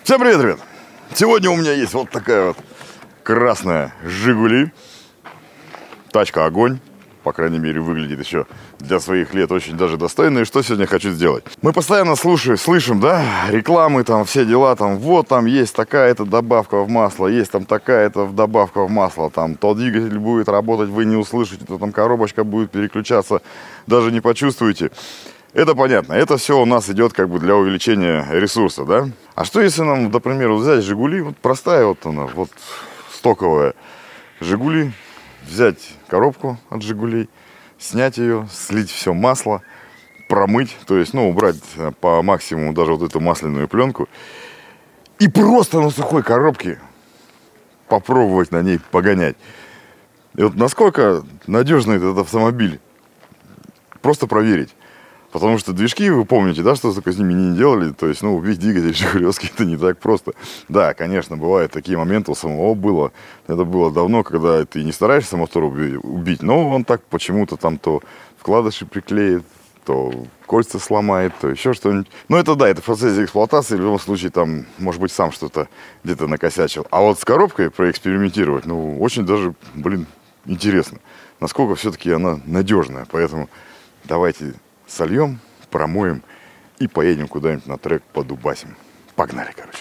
Всем привет, ребят! Сегодня у меня есть вот такая вот красная Жигули. Тачка огонь. По крайней мере, выглядит еще для своих лет очень даже достойно. И что сегодня хочу сделать? Мы постоянно слышим, да, рекламы, там, все дела, там, вот там есть такая-то добавка в масло, есть там такая-то добавка в масло, там, то двигатель будет работать, вы не услышите, то там коробочка будет переключаться, даже не почувствуете. Это понятно, это все у нас идет как бы для увеличения ресурса, да? А что если нам, например, взять Жигули, вот простая вот она, вот стоковая Жигули, взять коробку от Жигулей, снять ее, слить все масло, промыть, то есть, ну, убрать по максимуму даже вот эту масляную пленку и просто на сухой коробке попробовать на ней погонять. И вот насколько надежный этот автомобиль, просто проверить. Потому что движки, вы помните, да, что только с ними не делали, то есть, ну, убить двигатель жигулевский это не так просто. Да, конечно, бывают такие моменты, у самого было, это было давно, когда ты не стараешься мотор убить, но он так почему-то там то вкладыши приклеит, то кольца сломает, то еще что-нибудь. Ну, это да, это в процессе эксплуатации, в любом случае, там, может быть, сам что-то где-то накосячил. А вот с коробкой проэкспериментировать, ну, очень даже, блин, интересно, насколько все-таки она надежная, поэтому давайте сольем, промоем и поедем куда-нибудь на трек подубасим. Погнали, короче.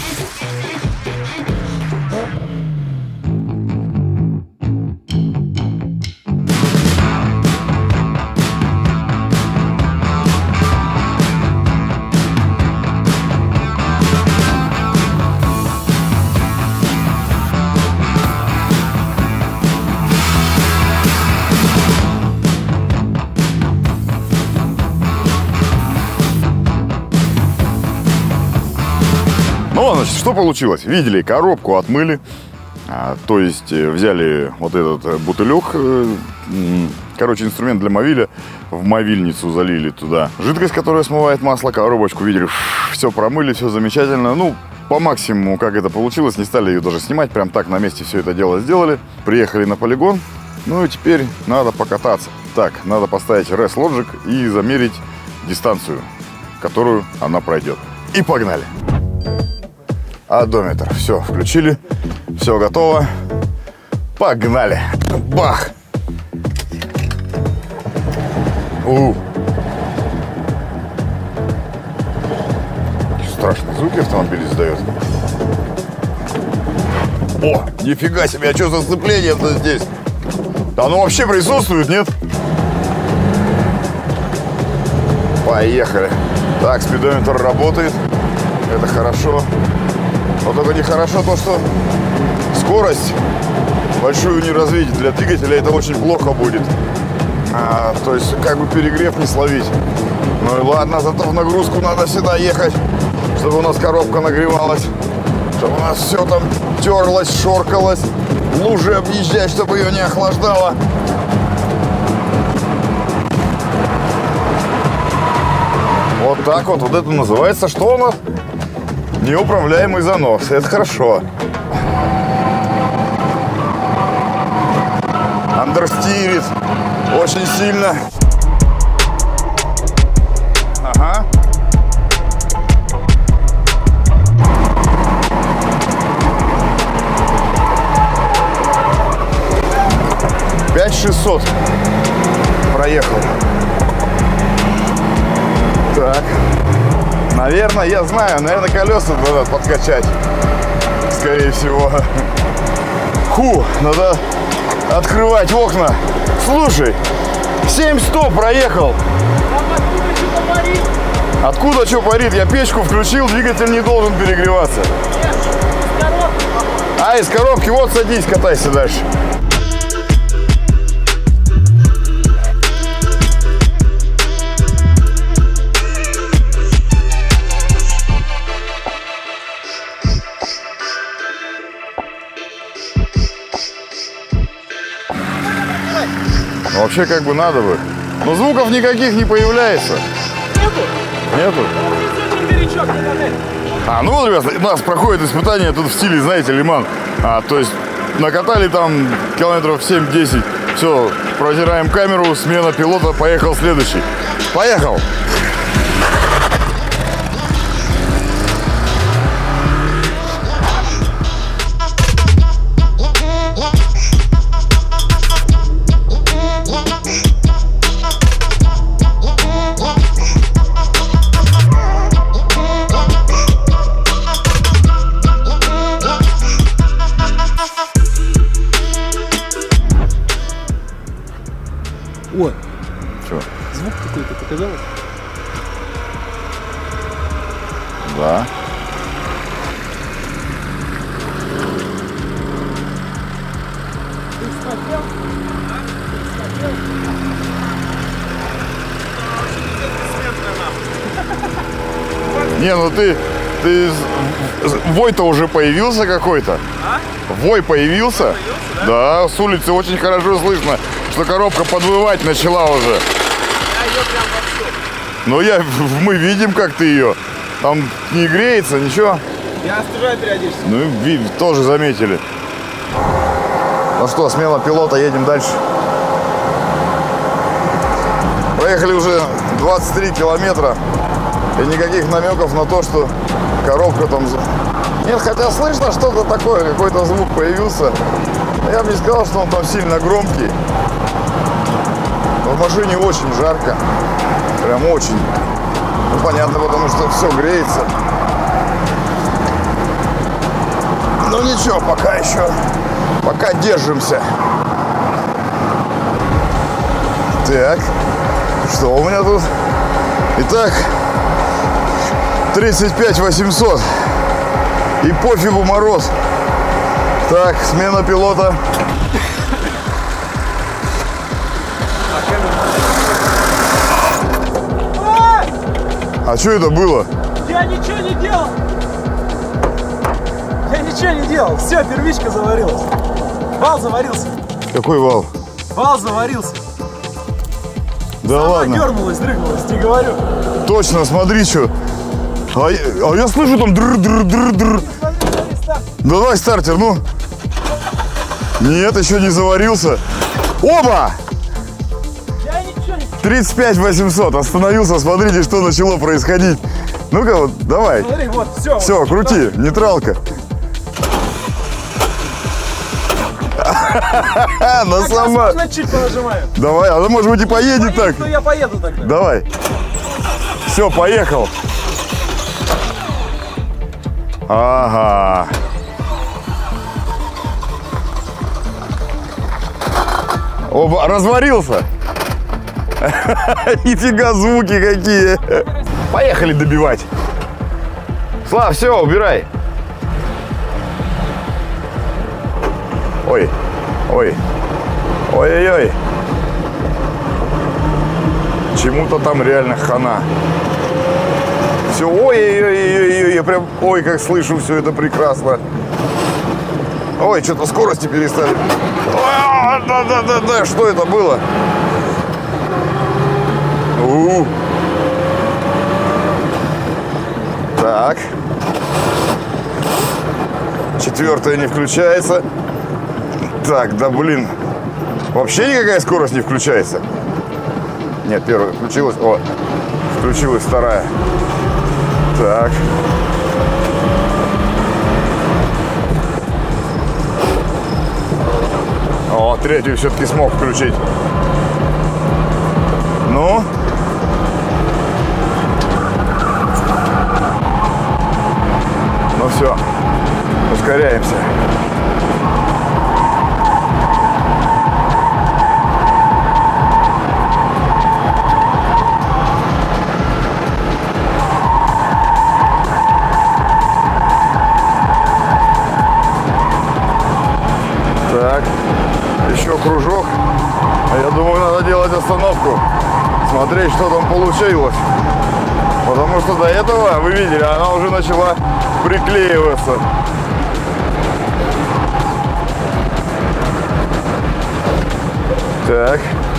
Ну, значит, что получилось? Видели, коробку отмыли, то есть взяли вот этот бутылек, короче, инструмент для мовиля, в мовильницу залили туда жидкость, которая смывает масло, коробочку, видели, все промыли, все замечательно. Ну, по максимуму, как это получилось, не стали ее даже снимать, прям так на месте все это дело сделали. Приехали на полигон, ну и теперь надо покататься. Так, надо поставить Race Logic и замерить дистанцию, которую она пройдет. И погнали! Одометр. Все, включили. Все готово. Погнали. Бах! Страшные звуки автомобиль издает. О, нифига себе, а что за сцепление-то здесь? Да оно вообще присутствует, нет? Поехали. Так, спидометр работает. Это хорошо. Но только нехорошо то, что скорость большую не развить. Для двигателя это очень плохо будет. То есть как бы перегрев не словить. Ну и ладно, зато в нагрузку надо всегда ехать, чтобы у нас коробка нагревалась, чтобы у нас все там терлось, шоркалось, лужи объезжать, чтобы ее не охлаждало. Вот так вот, вот это называется, что у нас? Неуправляемый занос. Это хорошо. Андерстирит очень сильно. Ага. $5600 проехал. Так. Наверное, я знаю, наверное, колеса надо подкачать, скорее всего. Надо открывать окна. Слушай, 7100 проехал. Откуда что парит? Я печку включил, двигатель не должен перегреваться. Из коробки, вот садись, катайся дальше. Вообще как бы надо бы. Но звуков никаких не появляется. Нету? Ну вот, ребят, у нас проходит испытание тут в стиле, знаете, Лиман. То есть накатали там километров 7-10. Все, протираем камеру, смена пилота, поехал следующий. Поехал! показалось? Да. Ты смотрел? Не, ну ты вой-то уже появился какой-то? А? Вой появился? Да, с улицы очень хорошо слышно, что коробка подвывать начала уже. Я ее прям вовсю. Ну мы видим, как ты ее. Там не греется, ничего. Я остужаю периодически. Ну, тоже заметили. Ну что, смена пилота, едем дальше. Проехали уже 23 километра. И никаких намеков на то, что коробка там... Нет, хотя слышно что-то такое, какой-то звук появился. Я бы не сказал, что он там сильно громкий. Но в машине очень жарко. Прям очень. Ну, понятно, потому что все греется. Ну ничего, пока еще. Пока держимся. Так. Что у меня тут? Итак, 35 800. И пофигу мороз. Так, смена пилота. А что это было? Я ничего не делал. Я ничего не делал. Все, первичка заварилась. Вал заварился. Какой вал? Вал заварился. Да Сама ладно. дернулась, дрыгнулась, тебе говорю. Точно, смотри, что. А я слышу там др-др-др-др. Смотри, старт. Давай стартер, ну. Нет, еще не заварился. Оба! Я ничего не... 35 800. Остановился, смотрите, что начало происходить. Ну-ка, вот, давай. Смотри, вот, все. Все, вот, крути, нейтралка. Она Так, сама. можно чуть понажимаю. Давай, она может быть и поедет так. Ну я поеду тогда. Давай. Все, поехал. Ага. Оба, разварился. Нифига, звуки какие. Поехали добивать. Слав, все, убирай. Ой, ой, ой-ой-ой. Чему-то там реально хана. Все, ой-ой-ой, я прям, ой, как слышу все это прекрасно. Ой, что-то скорости перестали. Да-да-да-да, что это было? Так. Четвертая не включается. Так, да блин. Вообще никакая скорость не включается. Нет, первая включилась. О, включилась вторая. Так. О, третью все-таки смог включить. Ну. Ну все. Ускоряемся. Так, еще кружок. Я думаю, надо делать остановку. Смотреть, что там получилось. Потому что до этого, вы видели, она уже начала приклеиваться. Так.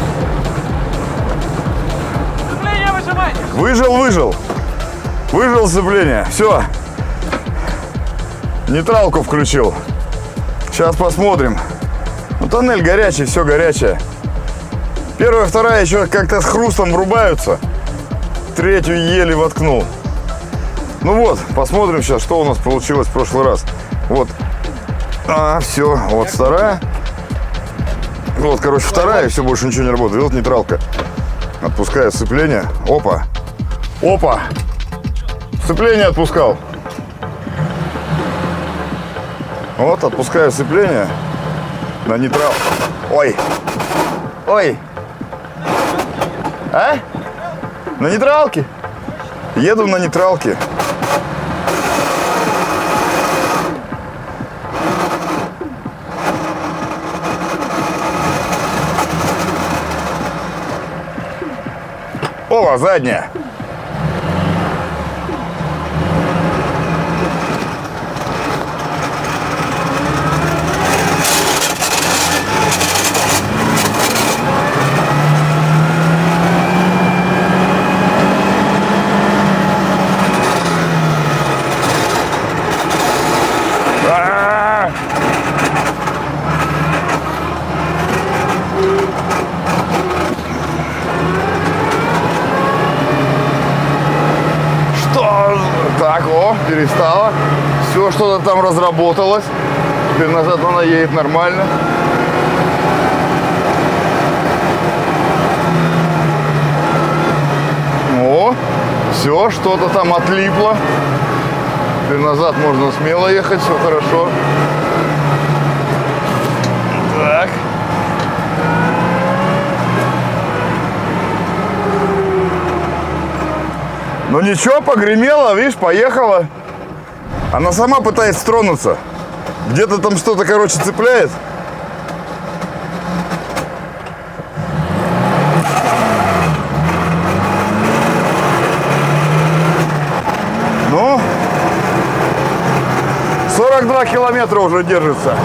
Сцепление выжимайте. Выжил. Выжил сцепление. Все. Нейтралку включил. Сейчас посмотрим. Ну, тоннель горячий, все горячее. Первая, вторая еще как-то с хрустом врубаются. Третью еле воткнул. Ну вот, посмотрим сейчас, что у нас получилось в прошлый раз. Вот. Все. Вот вторая. Вот, короче, вторая, и все, больше ничего не работает. Вот нейтралка. Отпускаю сцепление. Опа. Опа. Сцепление отпускал. Вот, отпускаю сцепление на нейтрал. Ой. Ой. А? На нейтралке. Еду на нейтралке. О, задняя. Так, о, перестала. Все, что-то там разработалось. Теперь назад она едет нормально. О, все, что-то там отлипло. Теперь назад можно смело ехать, все хорошо. Так. Ну ничего, погремела, видишь, поехала. Она сама пытается тронуться. Где-то там что-то, короче, цепляет. Ну, 42 километра уже держится.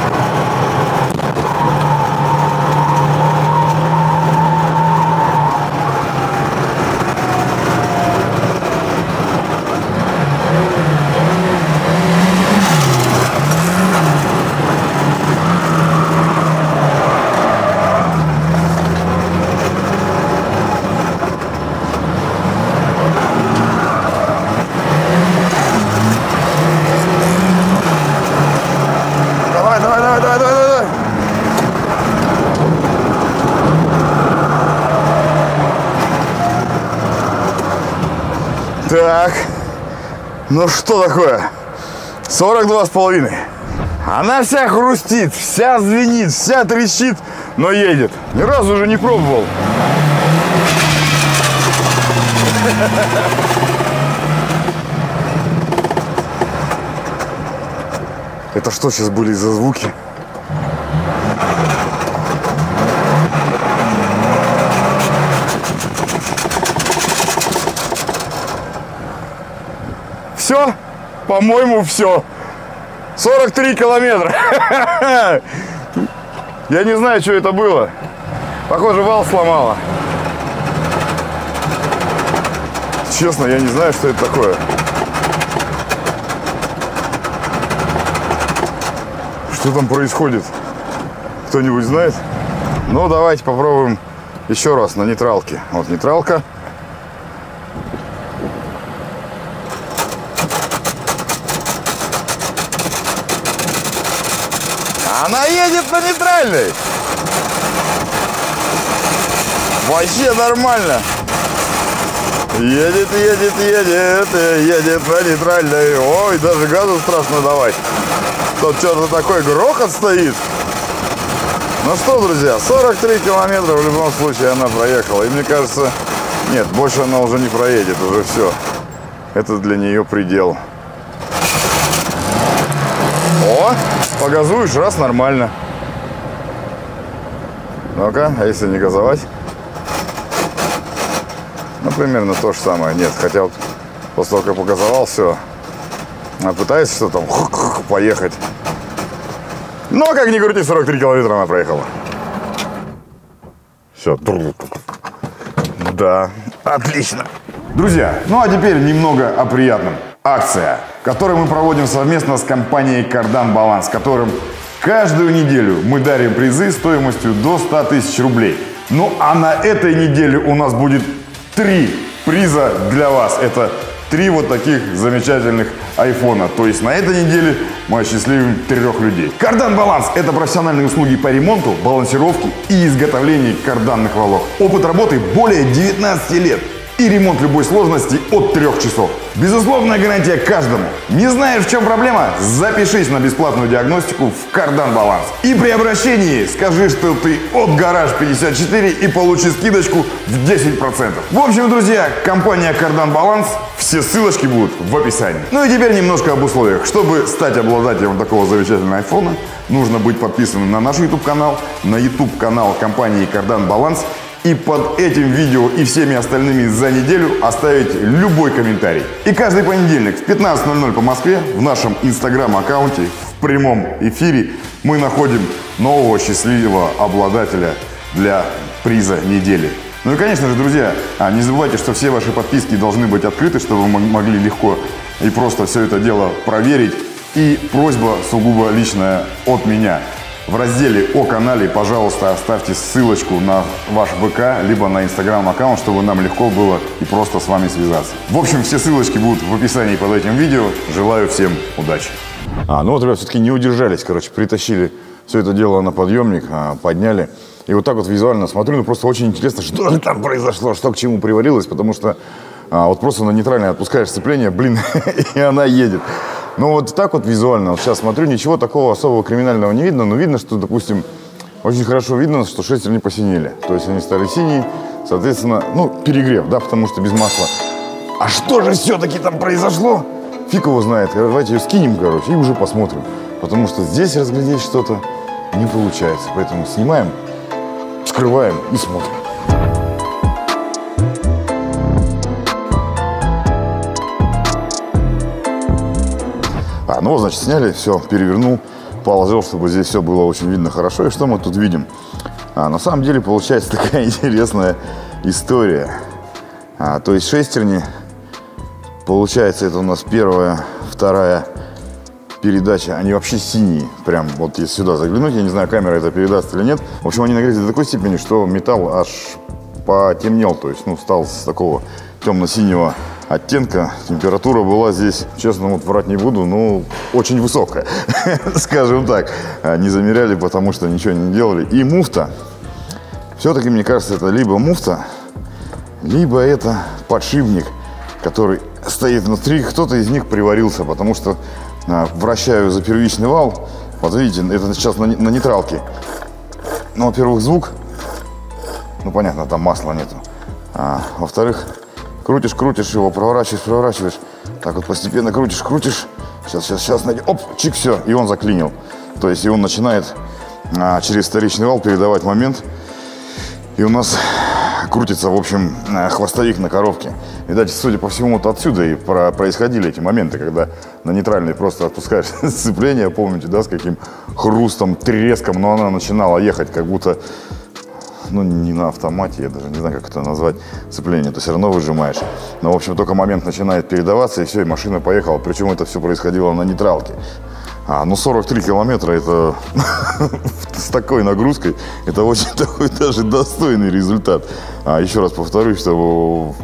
Так, ну что такое? 42,5. Она вся хрустит, вся звенит, вся трещит, но едет. Ни разу уже не пробовал. Это что сейчас были за звуки? Все? По-моему, все. 43 километра. Я не знаю, что это было. Похоже, вал сломала. Честно, я не знаю, что это такое. Что там происходит? Кто-нибудь знает? Ну, давайте попробуем еще раз на нейтралке. Вот нейтралка. Она едет на нейтральной. Вообще нормально. Едет, едет, едет, едет на нейтральной. Ой, даже газу страшно давать. Тут что-то такой грохот стоит. Ну что, друзья, 43 километра в любом случае она проехала. И мне кажется, нет, больше она уже не проедет, уже все. Это для нее предел. О, погазуешь, раз, нормально. Ну-ка, а если не газовать? Ну, примерно то же самое. Нет, хотя вот после того, как погазовал, все. Она пытается что там поехать. Но, как ни крути, 43 километра она проехала. Все. Да, отлично. Друзья, ну а теперь немного о приятном. Акция, которую мы проводим совместно с компанией Кардан Баланс, которым каждую неделю мы дарим призы стоимостью до 100 тысяч рублей. Ну а на этой неделе у нас будет 3 приза для вас. Это 3 вот таких замечательных айфона. То есть на этой неделе мы осчастливим 3 людей. Кардан Баланс – это профессиональные услуги по ремонту, балансировке и изготовлению карданных валов. Опыт работы более 19 лет. и ремонт любой сложности от 3 часов. Безусловная гарантия каждому. Не знаешь, в чем проблема? Запишись на бесплатную диагностику в Кардан Баланс. И при обращении скажи, что ты от Гараж 54 и получи скидочку в 10%. В общем, друзья, компания Кардан Баланс, все ссылочки будут в описании. Ну и теперь немножко об условиях. Чтобы стать обладателем такого замечательного айфона, нужно быть подписанным на наш YouTube канал, на YouTube канал компании Кардан Баланс, и под этим видео и всеми остальными за неделю оставить любой комментарий. И каждый понедельник в 15:00 по Москве в нашем инстаграм-аккаунте в прямом эфире мы находим нового счастливого обладателя для приза недели. Ну и, конечно же, друзья, не забывайте, что все ваши подписки должны быть открыты, чтобы вы могли легко и просто все это дело проверить. И просьба сугубо личная от меня. В разделе о канале, пожалуйста, оставьте ссылочку на ваш ВК, либо на инстаграм-аккаунт, чтобы нам легко было и просто с вами связаться. В общем, все ссылочки будут в описании под этим видео. Желаю всем удачи. Ну вот, ребят, все-таки не удержались, притащили все это дело на подъемник, подняли. И вот так вот визуально смотрю, ну просто очень интересно, что же там произошло, что к чему приварилось, потому что вот просто на нейтральное отпускаешь сцепление, блин, и она едет. Ну вот так вот визуально, вот сейчас смотрю, ничего такого особого криминального не видно, но видно, что, допустим, очень хорошо видно, что шестерни посинели. То есть они стали синие, соответственно, ну, перегрев, да, потому что без масла. А что же все-таки там произошло? Фиг его знает. Давайте ее скинем, и уже посмотрим. Потому что здесь разглядеть что-то не получается. Поэтому снимаем, вскрываем и смотрим. Ну вот, значит, сняли, все, перевернул, положил, чтобы здесь все было очень видно хорошо. И что мы тут видим? На самом деле получается такая интересная история. То есть шестерни, получается, это у нас первая, вторая передача, они вообще синие. Прям вот если сюда заглянуть, я не знаю, камера это передаст или нет. В общем, они нагрелись до такой степени, что металл аж потемнел, то есть, ну, стал с такого темно-синего оттенка. Температура была здесь, честно, вот врать не буду, но очень высокая, скажем так. Не замеряли, потому что ничего не делали. И муфта, все-таки, мне кажется, это либо муфта, либо это подшипник, который стоит внутри. Кто-то из них приварился, потому что вращаю за первичный вал. Вот видите, это сейчас на нейтралке. Ну, во-первых, звук. Ну, понятно, там масла нету. Во-вторых, крутишь его, проворачиваешь. Так вот постепенно крутишь. Сейчас найдем. Оп, чик, все. И он заклинил. То есть и он начинает через вторичный вал передавать момент. И у нас крутится, в общем, хвостовик на коробке. Видать, судя по всему, вот отсюда и происходили эти моменты, когда на нейтральный просто отпускаешь сцепление. Помните, да, с каким хрустом, треском, но она начинала ехать, как будто... Ну, не на автомате, я даже не знаю, как это назвать, сцепление, ты все равно выжимаешь. Но, в общем, только момент начинает передаваться, и все, и машина поехала. Причем это все происходило на нейтралке. Ну, 43 километра, это с такой нагрузкой, это очень такой даже достойный результат. Еще раз повторюсь, что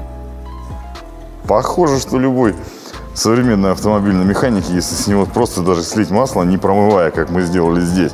похоже, что любой современный автомобильный механик, если с него просто даже слить масло, не промывая, как мы сделали здесь,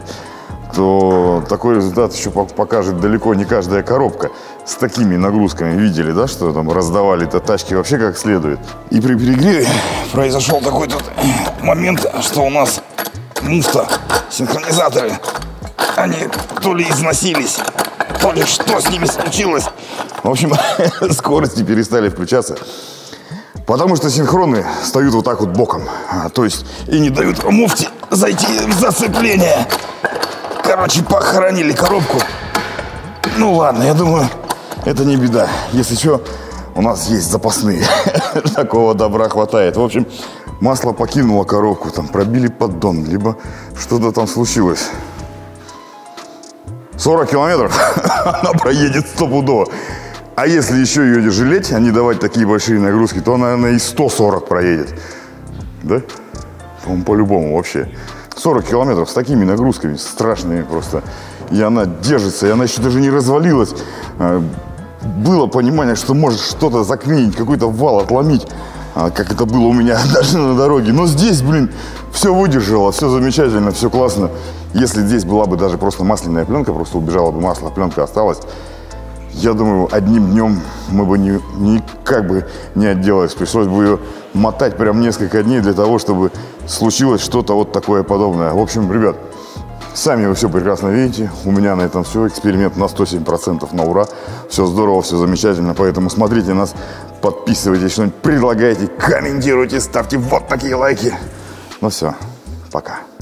то такой результат еще покажет далеко не каждая коробка. С такими нагрузками видели, да, что там раздавали-то тачки вообще как следует. И при перегреве произошел такой тут момент, что у нас муфта, синхронизаторы, они то ли износились, то ли что с ними случилось. В общем, скорости перестали включаться. Потому что синхроны встают вот так вот боком. То есть и не дают муфте зайти в зацепление. Короче, похоронили коробку. Ну ладно, я думаю, это не беда. Если что, у нас есть запасные. Такого добра хватает. В общем, масло покинуло коробку, там пробили поддон, либо что-то там случилось. 40 километров она проедет стопудово. А если еще ее жалеть, а не давать такие большие нагрузки, то она, наверное, и 140 проедет. Да? По-любому вообще. 40 километров с такими нагрузками страшными просто. И она держится, и она еще даже не развалилась. Было понимание, что может что-то заклинить, какой-то вал отломить, как это было у меня даже на дороге. Но здесь, блин, все выдержало, все замечательно, все классно. Если здесь была бы даже просто масляная пленка, просто убежала бы масло, пленка осталась, я думаю, одним днем мы бы никак бы не отделались. Пришлось бы ее мотать прям несколько дней для того, чтобы случилось что-то вот такое подобное. В общем, ребят, сами вы все прекрасно видите. У меня на этом все. Эксперимент на 107% на ура. Все здорово, все замечательно. Поэтому смотрите нас, подписывайтесь, что-нибудь предлагайте, комментируйте, ставьте вот такие лайки. Ну все, пока.